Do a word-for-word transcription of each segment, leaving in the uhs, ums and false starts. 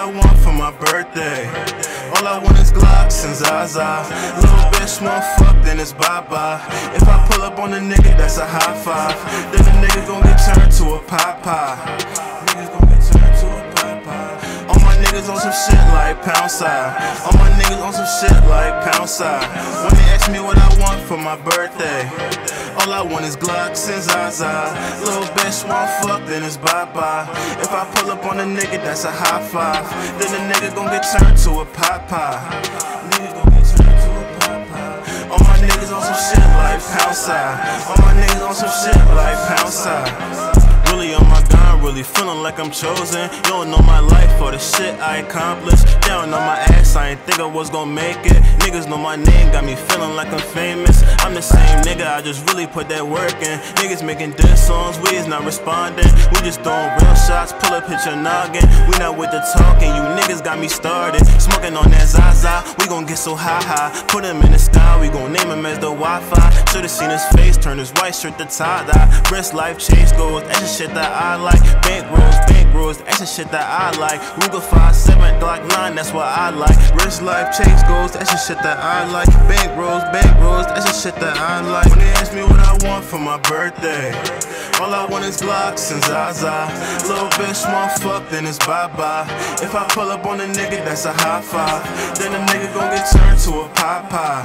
want for my birthday. All I want is Glocks and ZaZa. Little bitch want fuck, then it's bye-bye. If I pull up on a nigga, that's a high five. Then the nigga gon' get turned to a pie-pie. Niggas gon' get turned to a pie-pie. All my niggas on some shit like pound side. All my niggas on some shit like pound side. When they ask me what I want for my birthday, all I want is Glocks and ZaZa. Little bitch want fuck, then it's bye-bye. If I pull up on a nigga, that's a high five. Then the nigga gon' get turned to a pie-pie. Nigga gon' get turned to a pie-pie. All my niggas on some shit like pound side. All my niggas on some shit like pound side. Really on my grind, really feeling like I'm chosen. You don't know my life or the shit I accomplished. Down on my ass, I ain't think I was gon' make it. Niggas know my name, got me feeling like I'm famous. I'm the same nigga, I just really put that work in. Niggas making diss songs, we is not responding. We just throwing real shots, pull up, hit your noggin. We not with the talking, you niggas got me started. Smoking on that ZaZa, we gon' get so high high. Put him in the sky, we gon' name him as the Wi-Fi. Should've seen his face, turn his white shirt to tie-dye. Wrist life chase goals, that's the shit that I like. Bank rolls, bank rolls, that's the shit that I like. Ruger five seven, Glock nine, that's what I like. Wrist life chase goals, that's the shit that I like. Bank rolls, bank rolls, that's the shit that I like. When they ask me what I want for my birthday, all I want is Glocks and ZaZa. Little bitch want fuck, then it's bye-bye. If I pull up on a nigga, that's a high five. Then the nigga gon' get turned to a pie-pie.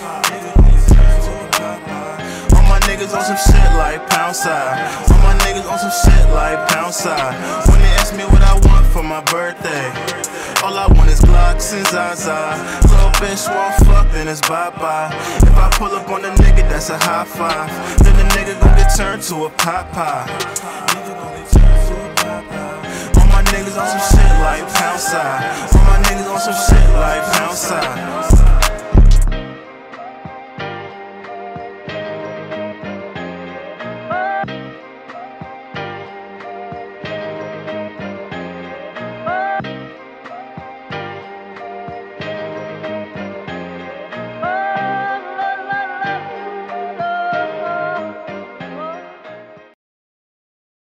Niggas on some shit like pound side. All my niggas on some shit like pound side. When they ask me what I want for my birthday, all I want is Glocks and ZaZa. Little bitch want fuck, then it's bye-bye. If I pull up on a nigga, that's a high five. Then the nigga gon' get turned to a pie-pie. All my niggas on some shit like pound side. All my niggas on some shit like pound side.